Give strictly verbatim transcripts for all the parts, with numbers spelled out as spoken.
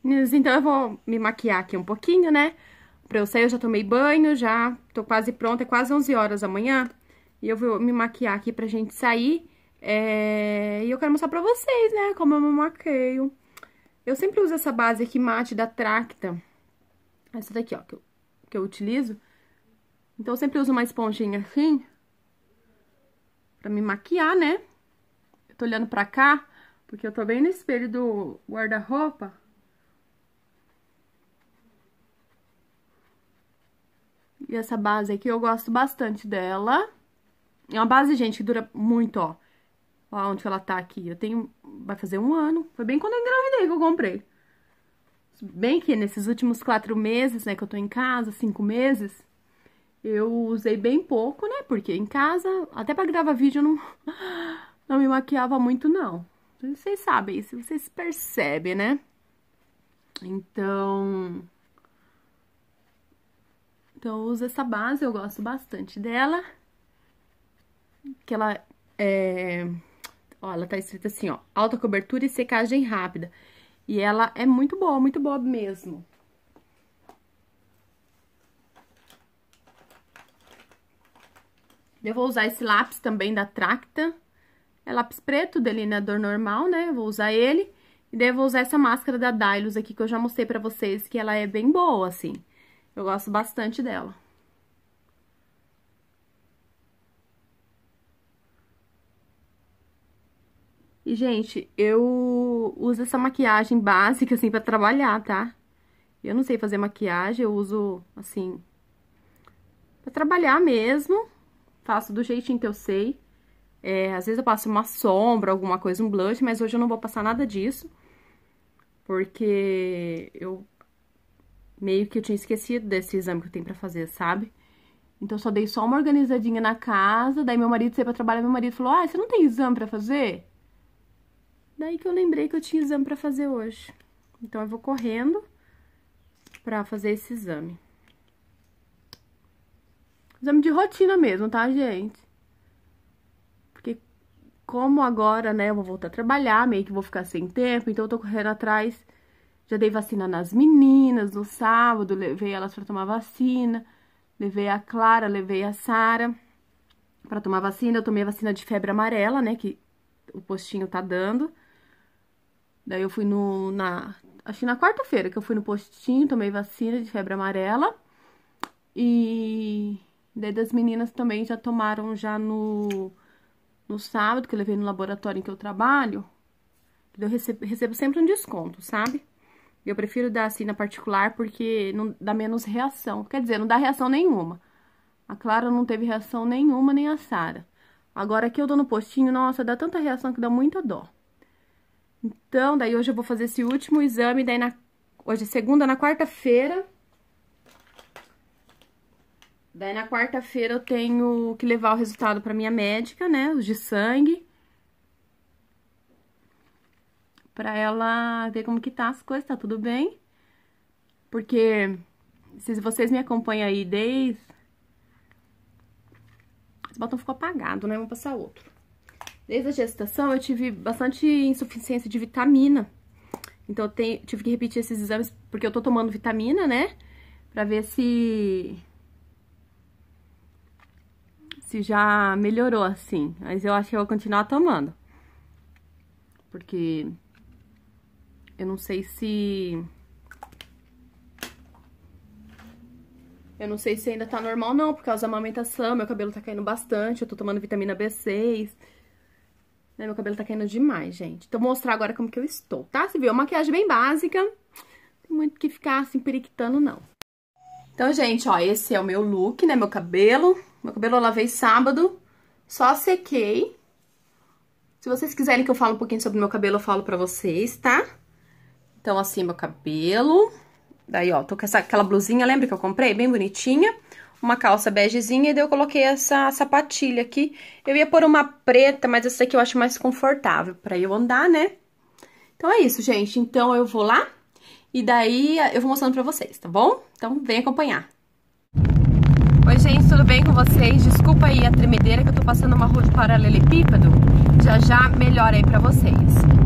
Mas então eu vou me maquiar aqui um pouquinho, né? Pra eu sair, eu já tomei banho, já tô quase pronta, é quase onze horas da manhã. E eu vou me maquiar aqui pra gente sair. É... E eu quero mostrar pra vocês, né, como eu me maqueio. Eu sempre uso essa base aqui, mate da Tracta. Essa daqui, ó, que eu, que eu utilizo. Então, eu sempre uso uma esponjinha assim. Pra me maquiar, né? Eu tô olhando pra cá, porque eu tô bem no espelho do guarda-roupa. E essa base aqui, eu gosto bastante dela. É uma base, gente, que dura muito, ó. Ó, onde ela tá aqui. Eu tenho... Vai fazer um ano. Foi bem quando eu engravidei que eu comprei. Bem que nesses últimos quatro meses, né, que eu tô em casa, cinco meses, eu usei bem pouco, né? Porque em casa, até pra gravar vídeo, eu não, não me maquiava muito, não. Vocês sabem, se vocês percebem, né? Então... Então, eu uso essa base, eu gosto bastante dela. Que ela é... Ó, ela tá escrita assim, ó. Alta cobertura e secagem rápida. E ela é muito boa, muito boa mesmo. Eu vou usar esse lápis também da Tracta. É lápis preto, delineador normal, né? Eu vou usar ele. E daí eu vou usar essa máscara da Dylos aqui, que eu já mostrei pra vocês, que ela é bem boa, assim. Eu gosto bastante dela. E, gente, eu uso essa maquiagem básica, assim, pra trabalhar, tá? Eu não sei fazer maquiagem, eu uso, assim, pra trabalhar mesmo. Faço do jeitinho que eu sei. É, às vezes eu passo uma sombra, alguma coisa, um blush, mas hoje eu não vou passar nada disso. Porque eu... Meio que eu tinha esquecido desse exame que eu tenho pra fazer, sabe? Então, eu só dei só uma organizadinha na casa, daí meu marido saiu pra trabalhar, meu marido falou, ah, você não tem exame pra fazer? Daí que eu lembrei que eu tinha exame pra fazer hoje. Então, eu vou correndo pra fazer esse exame. Exame de rotina mesmo, tá, gente? Porque como agora, né, eu vou voltar a trabalhar, meio que vou ficar sem tempo, então eu tô correndo atrás. Já dei vacina nas meninas no sábado, levei elas pra tomar vacina. Levei a Clara, levei a Sara pra tomar vacina. Eu tomei a vacina de febre amarela, né, que o postinho tá dando. Daí eu fui no, na, acho que na quarta-feira que eu fui no postinho, tomei vacina de febre amarela. E daí das meninas também já tomaram já no, no sábado, que eu levei no laboratório em que eu trabalho. Eu recebo, recebo sempre um desconto, sabe? Eu prefiro dar assim na particular porque não dá menos reação. Quer dizer, não dá reação nenhuma. A Clara não teve reação nenhuma, nem a Sara. Agora aqui eu dou no postinho, nossa, dá tanta reação que dá muita dó. Então, daí hoje eu vou fazer esse último exame, daí na... Hoje é segunda, na quarta-feira. Daí na quarta-feira eu tenho que levar o resultado pra minha médica, né, os de sangue. Pra ela ver como que tá as coisas, tá tudo bem. Porque se vocês me acompanham aí desde... Esse batom ficou apagado, né? Vamos passar outro. Desde a gestação eu tive bastante insuficiência de vitamina. Então eu tenho, tive que repetir esses exames porque eu tô tomando vitamina, né? Pra ver se... Se já melhorou, assim. Mas eu acho que eu vou continuar tomando. Porque... Eu não sei se... Eu não sei se ainda tá normal, não, por causa da amamentação. Meu cabelo tá caindo bastante, eu tô tomando vitamina B seis. Né, meu cabelo tá caindo demais, gente. Então, vou mostrar agora como que eu estou, tá? Você viu, uma maquiagem bem básica. Não tem muito que ficar, assim, periquitando, não. Então, gente, ó, esse é o meu look, né? Meu cabelo. Meu cabelo eu lavei sábado. Só sequei. Se vocês quiserem que eu fale um pouquinho sobre o meu cabelo, eu falo pra vocês, tá? Então, assim, meu cabelo. Daí, ó, tô com essa, aquela blusinha, lembra que eu comprei? Bem bonitinha. Uma calça begezinha e daí eu coloquei essa sapatilha aqui. Eu ia pôr uma preta, mas essa aqui eu acho mais confortável pra eu andar, né? Então, é isso, gente. Então, eu vou lá e daí eu vou mostrando pra vocês, tá bom? Então, vem acompanhar. Oi, gente, tudo bem com vocês? Desculpa aí a tremedeira que eu tô passando uma rua de paralelepípedo. Já já melhora aí pra vocês.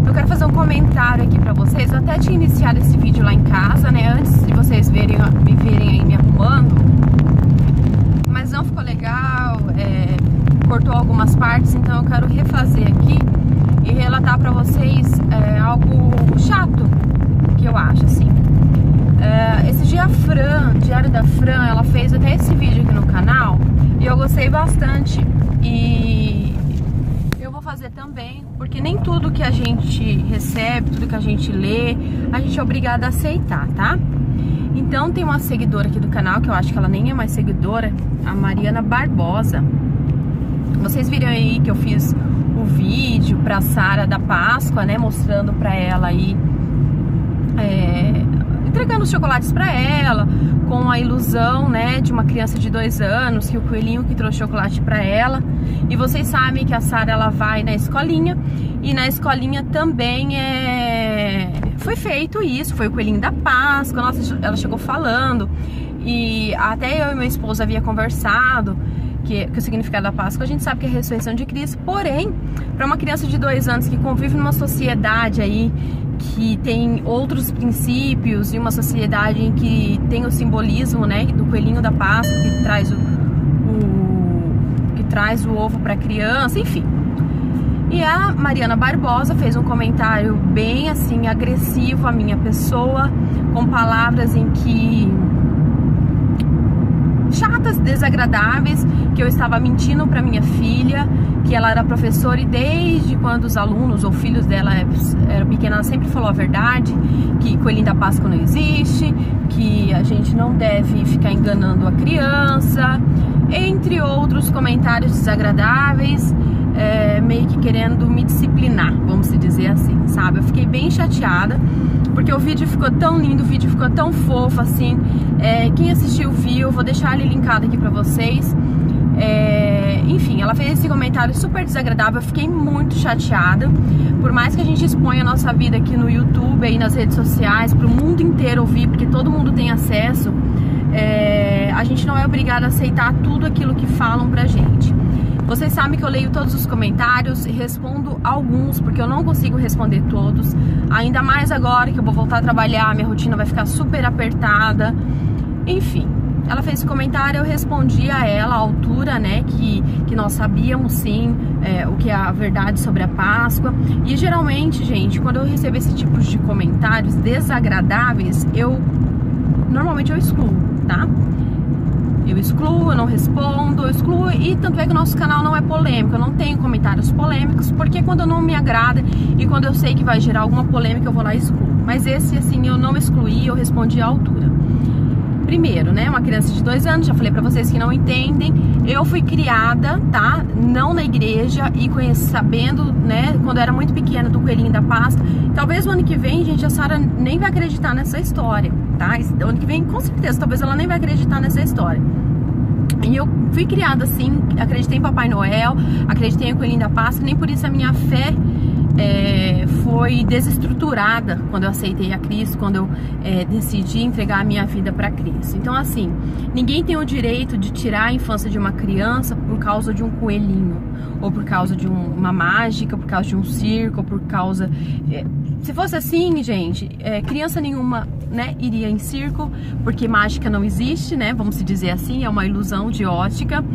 Eu quero fazer um comentário aqui pra vocês. Eu até tinha iniciado esse vídeo lá em casa, né? Antes de vocês verem, me verem aí me arrumando. Mas não ficou legal, é, cortou algumas partes, então eu quero refazer aqui e relatar pra vocês é, algo chato que eu acho, assim. É, esse dia a Fran, Diário da Fran, ela fez até esse vídeo aqui no canal e eu gostei bastante. E eu vou fazer também, porque nem tudo que a gente recebe, tudo que a gente lê, a gente é obrigada a aceitar, tá? Então tem uma seguidora aqui do canal, que eu acho que ela nem é mais seguidora, a Mariana Barbosa. Vocês viram aí que eu fiz o vídeo pra Sara da Páscoa, né? Mostrando pra ela aí, é, entregando os chocolates pra ela, com a ilusão, né, de uma criança de dois anos, que o coelhinho que trouxe chocolate pra ela. E vocês sabem que a Sara, ela vai na escolinha, e na escolinha também é... foi feito isso, foi o coelhinho da Páscoa. Nossa, ela chegou falando, e até eu e meu esposo havia conversado que, que o significado da Páscoa, a gente sabe que é a ressurreição de Cristo. Porém, para uma criança de dois anos que convive numa sociedade aí que tem outros princípios, e uma sociedade em que tem o simbolismo, né, do coelhinho da Páscoa, que traz o, o que traz o ovo para a criança, enfim. E a Mariana Barbosa fez um comentário bem assim agressivo à minha pessoa, com palavras em que chatas, desagradáveis, que eu estava mentindo para minha filha, que ela era professora e desde quando os alunos ou filhos dela eram pequenos, ela sempre falou a verdade, que coelhinho da Páscoa não existe, que a gente não deve ficar enganando a criança, entre outros comentários desagradáveis, é, meio que querendo me disciplinar, vamos se dizer assim, sabe? Eu fiquei bem chateada, porque o vídeo ficou tão lindo, o vídeo ficou tão fofo, assim. É, quem assistiu viu, vou deixar ele linkado aqui pra vocês. É, enfim, ela fez esse comentário super desagradável, eu fiquei muito chateada. Por mais que a gente exponha a nossa vida aqui no YouTube e nas redes sociais, pro mundo inteiro ouvir, porque todo mundo tem acesso, é, a gente não é obrigado a aceitar tudo aquilo que falam pra gente. Vocês sabem que eu leio todos os comentários e respondo alguns, porque eu não consigo responder todos. Ainda mais agora que eu vou voltar a trabalhar, minha rotina vai ficar super apertada. Enfim, ela fez esse comentário, eu respondi a ela à altura, né, que, que nós sabíamos sim é, o que é a verdade sobre a Páscoa. E geralmente, gente, quando eu recebo esse tipo de comentários desagradáveis, eu normalmente eu excluo, tá? Eu excluo, eu não respondo, eu excluo, e tanto é que o nosso canal não é polêmico, eu não tenho comentários polêmicos, porque quando não me agrada e quando eu sei que vai gerar alguma polêmica, eu vou lá e excluo. Mas esse, assim, eu não excluí, eu respondi à altura. Primeiro, né, uma criança de dois anos, já falei pra vocês que não entendem, eu fui criada, tá, não na igreja, e conheci, sabendo, né, quando eu era muito pequena, do coelhinho da Páscoa. Talvez o ano que vem, gente, a Sara nem vai acreditar nessa história, tá? O ano que vem, com certeza, talvez ela nem vai acreditar nessa história. E eu fui criada assim, acreditei em Papai Noel, acreditei em coelhinho da Páscoa, nem por isso a minha fé é, foi desestruturada quando eu aceitei a Cristo, quando eu é, decidi entregar a minha vida para Cristo. Então, assim, ninguém tem o direito de tirar a infância de uma criança por causa de um coelhinho, ou por causa de um, uma mágica, por causa de um circo, ou por causa... É, se fosse assim, gente, é, criança nenhuma, né, iria em circo, porque mágica não existe, né, vamos se dizer assim, é uma ilusão de ótica.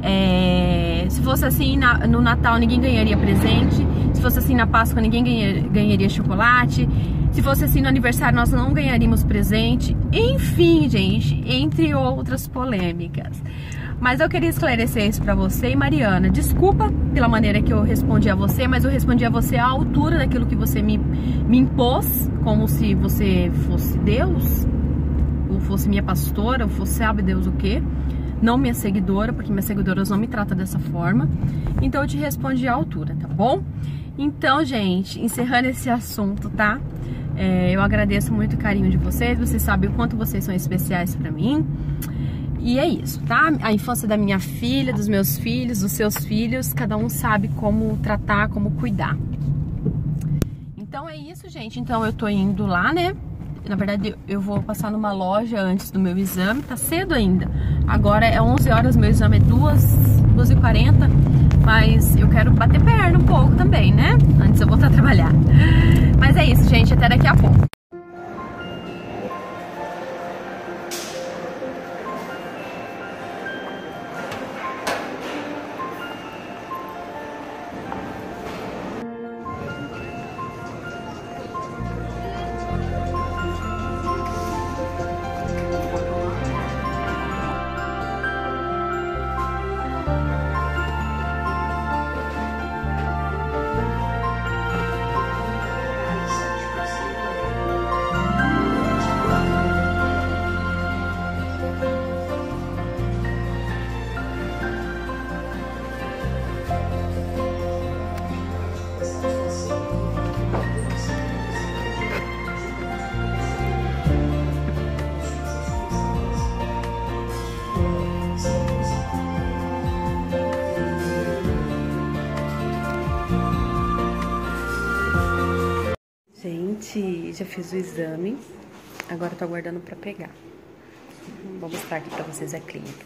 É, se fosse assim, na, no Natal ninguém ganharia presente, se fosse assim na Páscoa ninguém ganha, ganharia chocolate, se fosse assim no aniversário nós não ganharíamos presente, enfim, gente, entre outras polêmicas. Mas eu queria esclarecer isso pra você. E Mariana, desculpa pela maneira que eu respondi a você, mas eu respondi a você à altura daquilo que você me, me impôs, como se você fosse Deus, ou fosse minha pastora, ou fosse sabe Deus o quê. Não minha seguidora, porque minhas seguidoras não me tratam dessa forma. Então eu te respondi à altura, tá bom? Então, gente, encerrando esse assunto, tá? É, eu agradeço muito o carinho de vocês, vocês sabem o quanto vocês são especiais pra mim. E é isso, tá? A infância da minha filha, dos meus filhos, dos seus filhos, cada um sabe como tratar, como cuidar. Então é isso, gente. Então eu tô indo lá, né? Na verdade, eu vou passar numa loja antes do meu exame. Tá cedo ainda. Agora é onze horas, meu exame é duas e quarenta. Mas eu quero bater perna um pouco também, né? Antes eu voltar a trabalhar. Mas é isso, gente. Até daqui a pouco. Gente, já fiz o exame, agora tô aguardando pra pegar. Vou mostrar aqui pra vocês a clínica.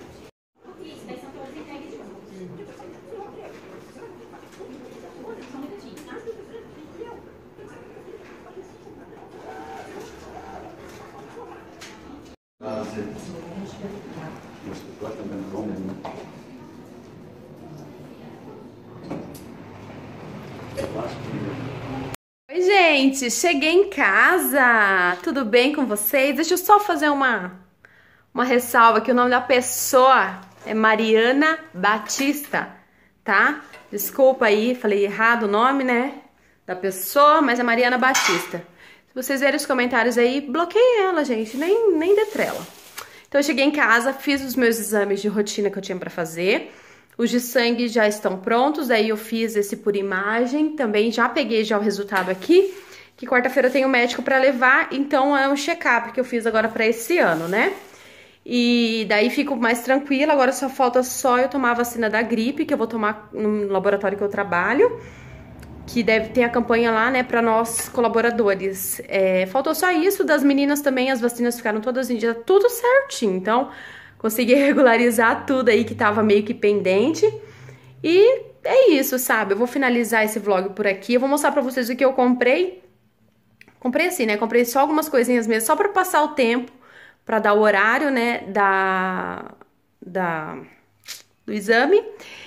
Oi, gente, cheguei em casa. Tudo bem com vocês? Deixa eu só fazer uma uma ressalva que o nome da pessoa é Mariana Batista, tá? Desculpa aí, falei errado o nome, né? Da pessoa, mas é Mariana Batista. Se vocês verem os comentários aí, bloqueiem ela, gente, nem, nem dê trela. Então eu cheguei em casa, fiz os meus exames de rotina que eu tinha pra fazer. Os de sangue já estão prontos, aí eu fiz esse por imagem, também já peguei já o resultado aqui, que quarta-feira eu tenho médico pra levar, então é um check-up que eu fiz agora pra esse ano, né? E daí fico mais tranquila, agora só falta só eu tomar a vacina da gripe, que eu vou tomar no laboratório que eu trabalho, que deve ter a campanha lá, né, pra nós colaboradores. É, faltou só isso, das meninas também, as vacinas ficaram todas em dia, tudo certinho, então consegui regularizar tudo aí que tava meio que pendente. E é isso, sabe? Eu vou finalizar esse vlog por aqui. Eu vou mostrar pra vocês o que eu comprei. Comprei assim, né? Comprei só algumas coisinhas mesmo, só pra passar o tempo, pra dar o horário, né? Da, da, do exame.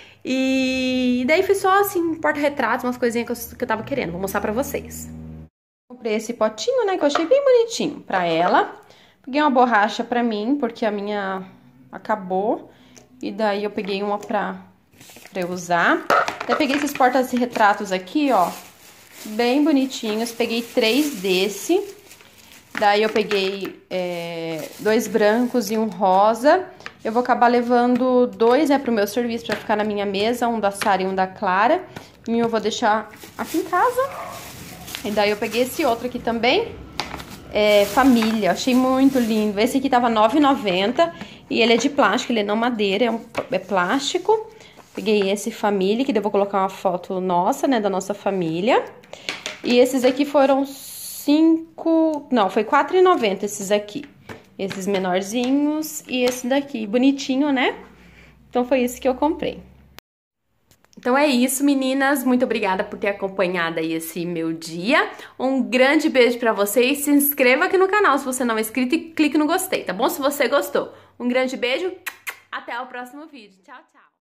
E daí foi só assim, porta-retratos, umas coisinhas que eu, que eu tava querendo. Vou mostrar pra vocês. Comprei esse potinho, né? Que eu achei bem bonitinho pra ela. Peguei uma borracha pra mim, porque a minha acabou. E daí eu peguei uma pra, pra eu usar. Daí peguei esses porta-retratos aqui, ó. Bem bonitinhos. Peguei três desse. Daí eu peguei é, dois brancos e um rosa. Eu vou acabar levando dois, né, pro meu serviço, pra ficar na minha mesa. Um da Sara e um da Clara. E um eu vou deixar aqui em casa. E daí eu peguei esse outro aqui também. É, família, achei muito lindo. Esse aqui tava nove reais e noventa centavos e ele é de plástico, ele é não madeira, é, um, é plástico. Peguei esse família, que daí eu vou colocar uma foto nossa, né, da nossa família. E esses aqui foram cinco, não, foi quatro reais e noventa centavos esses aqui. Esses menorzinhos e esse daqui, bonitinho, né? Então foi esse que eu comprei. Então é isso, meninas. Muito obrigada por ter acompanhado aí esse meu dia. Um grande beijo pra vocês. Se inscreva aqui no canal se você não é inscrito e clique no gostei, tá bom? Se você gostou. Um grande beijo. Até o próximo vídeo. Tchau, tchau.